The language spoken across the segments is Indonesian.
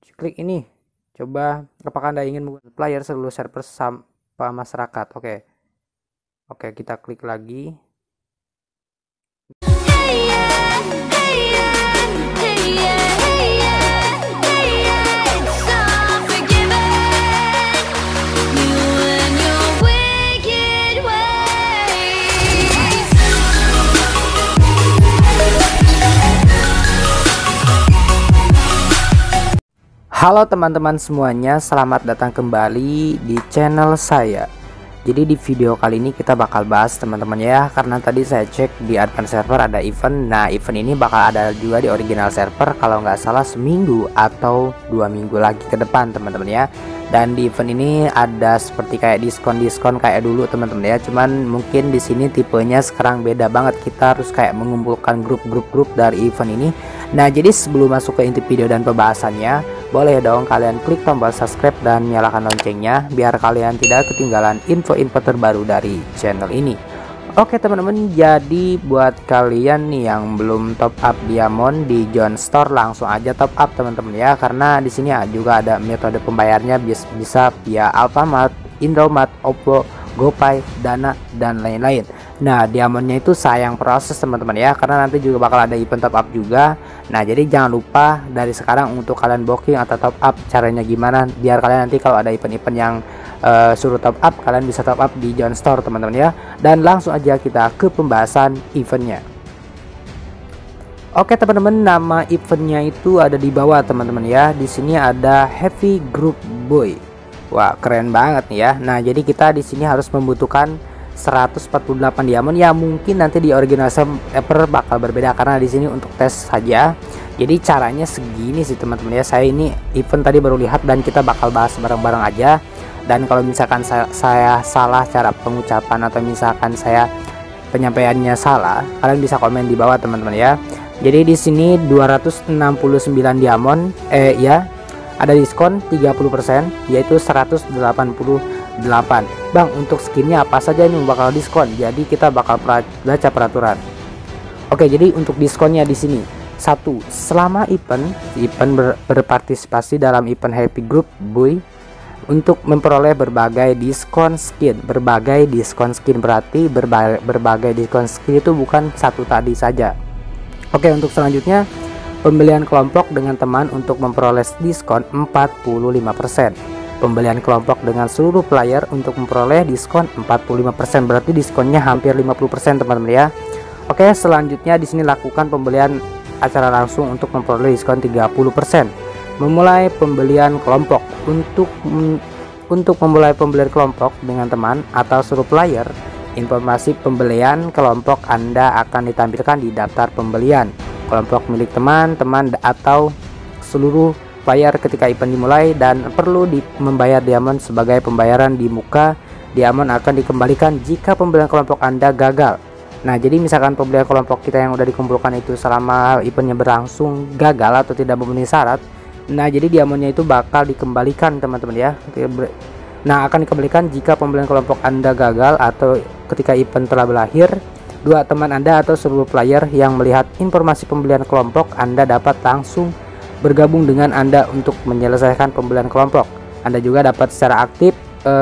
klik ini. Coba apakah Anda ingin menggunakan player seluruh server sampah masyarakat. Oke, kita klik lagi. Halo teman-teman semuanya, selamat datang kembali di channel saya. Jadi di video kali ini kita bakal bahas teman-teman ya, karena tadi saya cek di advance server ada event. Nah, event ini bakal ada juga di original server kalau nggak salah seminggu atau 2 minggu lagi ke depan teman-teman ya. Dan di event ini ada seperti kayak diskon kayak dulu teman-teman ya. Cuman mungkin di sini tipenya sekarang beda banget. Kita harus kayak mengumpulkan grup dari event ini. Nah, jadi sebelum masuk ke inti video dan pembahasannya, boleh dong kalian klik tombol subscribe dan nyalakan loncengnya biar kalian tidak ketinggalan info-info terbaru dari channel ini. Oke teman-teman, jadi buat kalian nih yang belum top up diamond di John Store, langsung aja top up teman-teman ya, karena di sini juga ada metode pembayarnya, bisa via Alfamart, Indomaret, Oppo, GoPay, Dana, dan lain-lain. Nah, diamondnya itu sayang proses teman-teman ya, karena nanti juga bakal ada event top up juga. Nah, jadi jangan lupa dari sekarang untuk kalian booking atau top up. Caranya gimana biar kalian nanti kalau ada event-event yang suruh top up, kalian bisa top up di John Store teman-teman ya. Dan langsung aja kita ke pembahasan eventnya. Oke teman-teman, nama eventnya itu ada di bawah teman-teman ya. Di sini ada Heavy Group Boy. Wah, keren banget nih ya. Nah, jadi kita di sini harus membutuhkan 148 diamond ya. Mungkin nanti di original server bakal berbeda karena di sini untuk tes saja. Jadi caranya segini sih teman-teman ya. Saya ini event tadi baru lihat dan kita bakal bahas bareng-bareng aja. Dan kalau misalkan saya salah cara pengucapan atau misalkan saya penyampaiannya salah, kalian bisa komen di bawah teman-teman ya. Jadi di sini 269 diamond ya. Ada diskon 30% yaitu 188. Bang, untuk skinnya apa saja ini bakal diskon? Jadi kita bakal baca peraturan. Oke, jadi untuk diskonnya di sini 1. Selama event berpartisipasi dalam event Happy Group Boy untuk memperoleh berbagai diskon skin. Berbagai diskon skin berarti berbagai diskon skin itu bukan satu tadi saja. Oke, untuk selanjutnya pembelian kelompok dengan teman untuk memperoleh diskon 45%. Pembelian kelompok dengan seluruh player untuk memperoleh diskon 45%, berarti diskonnya hampir 50% teman-teman ya. Oke, selanjutnya di sini lakukan pembelian acara langsung untuk memperoleh diskon 30%. Memulai pembelian kelompok untuk memulai pembelian kelompok dengan teman atau seluruh player, informasi pembelian kelompok Anda akan ditampilkan di daftar pembelian kelompok milik teman-teman atau seluruh player ketika event dimulai, dan perlu membayar diamond sebagai pembayaran di muka. Diamond akan dikembalikan jika pembelian kelompok Anda gagal. Nah, jadi misalkan pembelian kelompok kita yang udah dikumpulkan itu selama eventnya berlangsung gagal atau tidak memenuhi syarat, nah jadi diamondnya itu bakal dikembalikan teman-teman ya. Nah, akan dikembalikan jika pembelian kelompok Anda gagal atau ketika event telah berakhir. Dua teman Anda atau seluruh player yang melihat informasi pembelian kelompok Anda dapat langsung bergabung dengan Anda untuk menyelesaikan pembelian kelompok. Anda juga dapat secara aktif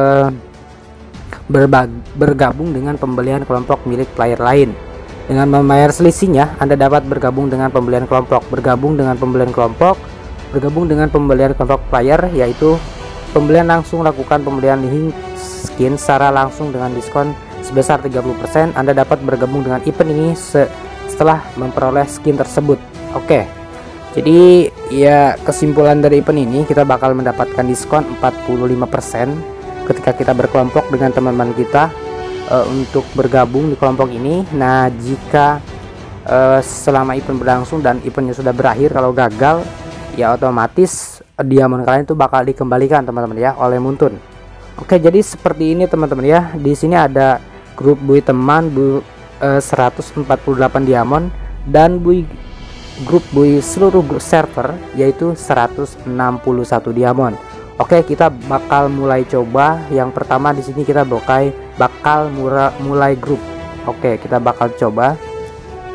bergabung dengan pembelian kelompok milik player lain. Dengan membayar selisihnya, Anda dapat bergabung dengan pembelian kelompok. Bergabung dengan pembelian kelompok player yaitu pembelian langsung. Lakukan pembelian link skin secara langsung dengan diskon sebesar 30%. Anda dapat bergabung dengan event ini setelah memperoleh skin tersebut. Oke. Jadi ya, kesimpulan dari event ini kita bakal mendapatkan diskon 45% ketika kita berkelompok dengan teman-teman kita untuk bergabung di kelompok ini. Nah, jika selama event berlangsung dan eventnya sudah berakhir, kalau gagal ya otomatis diamond kalian itu bakal dikembalikan teman-teman ya oleh Muntun. Oke, jadi seperti ini teman-teman ya. Di sini ada grup Boy teman 148 diamond dan grup Boy seluruh server yaitu 161 diamond. Oke, kita bakal mulai coba. Yang pertama di sini kita bakal mulai grup. Oke, kita bakal coba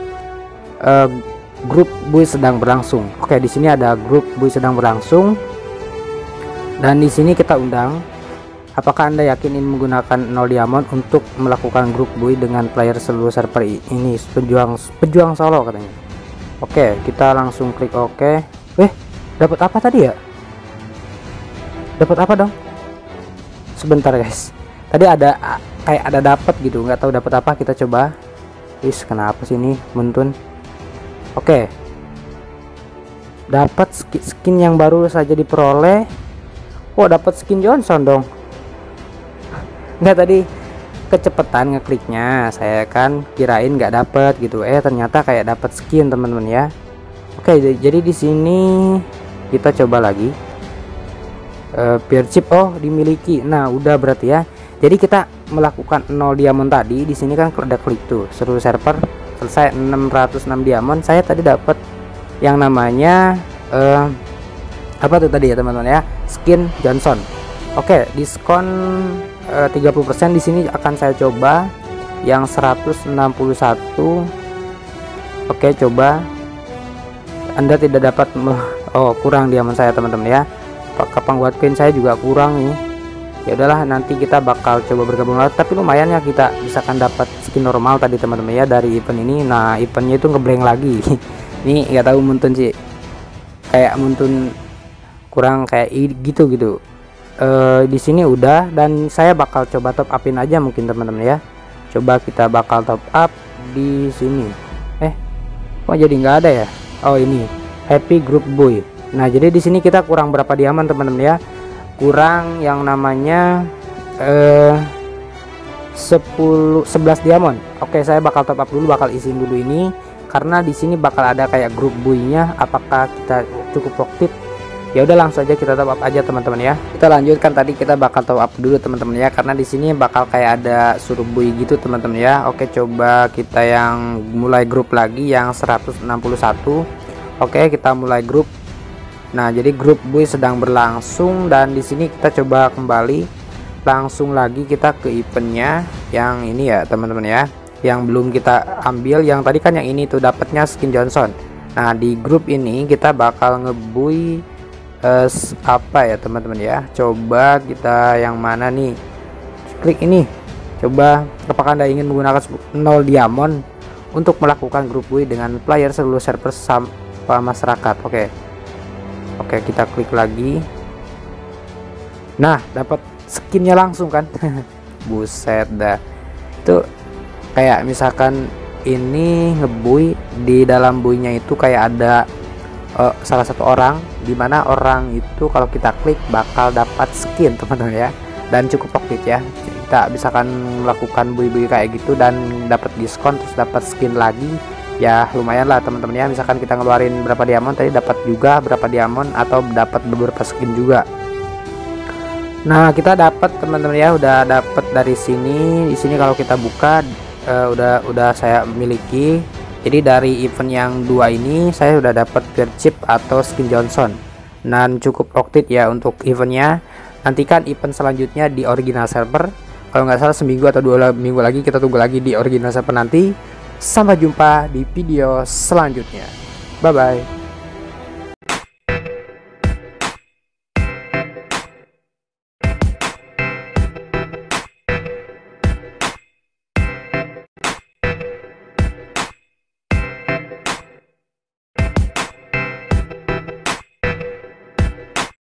grup Boy sedang berlangsung. Oke, di sini ada grup Boy sedang berlangsung. Dan di sini kita undang, apakah Anda yakin ingin menggunakan 0 diamond untuk melakukan grup buy dengan player seluruh server ini, pejuang solo katanya. Oke, kita langsung klik oke. Dapat apa tadi ya? Dapat apa dong? Sebentar guys. Tadi ada kayak ada dapat gitu, nggak tahu dapat apa. Kita coba. Kenapa sih ini muntun? Oke. Dapat skin yang baru saja diperoleh. Dapat skin Johnson dong. Nggak, tadi kecepatan ngekliknya. Saya kan kirain nggak dapat gitu. Ternyata kayak dapat skin teman-teman ya. Oke, jadi di sini kita coba lagi. Peer chip dimiliki. Nah, udah berarti ya. Jadi kita melakukan 0 diamond tadi. Di sini kan ada klik tuh seluruh server selesai 606 diamond. Saya tadi dapat yang namanya apa tuh tadi ya teman-teman ya, skin Johnson. Oke, diskon 30%. Di sini akan saya coba yang 161. Oke, coba. Anda tidak dapat kurang diamond saya teman-teman ya. Kapan buat pin saya juga kurang nih. Ya udahlah, nanti kita bakal coba bergabung lagi. Tapi lumayan ya, kita misalkan dapat skin normal tadi teman-teman ya dari event ini. Nah, eventnya itu ngeblank lagi. Ini nggak tahu muntun sih, kayak muntun kurang kayak gitu. Di sini udah, dan saya bakal coba top upin aja mungkin teman-teman ya. Coba kita bakal top up di sini. Kok jadi nggak ada ya? Ini Happy Group Buy. Nah, jadi di sini kita kurang berapa diamond teman-teman ya? Kurang yang namanya 11 diamond. Oke, saya bakal top up dulu, bakal isiin dulu ini karena di sini bakal ada kayak grup buy-nya. Apakah kita cukup worth it? Ya udah, langsung aja kita top up aja teman-teman ya. Kita lanjutkan, tadi kita bakal top up dulu teman-teman ya, karena di sini bakal kayak ada suruh buy gitu teman-teman ya. Oke, coba kita yang mulai grup lagi yang 161. Oke, kita mulai grup. Nah, jadi grup buy sedang berlangsung, dan di sini kita coba kembali langsung lagi kita ke eventnya yang ini ya teman-teman ya, yang belum kita ambil. Yang tadi kan yang ini tuh dapatnya skin Johnson. Nah, di grup ini kita bakal ngebuy apa ya teman-teman ya. Coba kita yang mana nih, klik ini. Coba, apakah Anda ingin menggunakan 0 diamond untuk melakukan grup buy dengan player seluruh server sampah masyarakat. Oke, kita klik lagi. Nah, dapat skinnya langsung kan. Buset dah. Itu kayak misalkan ini ngebuy, di dalam buinya itu kayak ada salah satu orang, dimana orang itu kalau kita klik bakal dapat skin teman-teman ya, dan cukup profit ya. Kita misalkan melakukan buy-buy kayak gitu dan dapat diskon terus dapat skin lagi. Ya lumayan lah teman-teman ya, misalkan kita ngeluarin berapa diamond tadi dapat juga berapa diamond atau dapat beberapa skin juga. Nah, kita dapat teman-teman ya, udah dapat dari sini. Di sini kalau kita buka udah saya miliki. Jadi dari event yang 2 ini saya udah dapat peer chip atau skin Johnson, dan cukup worth it ya untuk eventnya. Nantikan event selanjutnya di original server, kalau nggak salah seminggu atau 2 minggu lagi. Kita tunggu lagi di original server nanti. Sampai jumpa di video selanjutnya. Bye bye.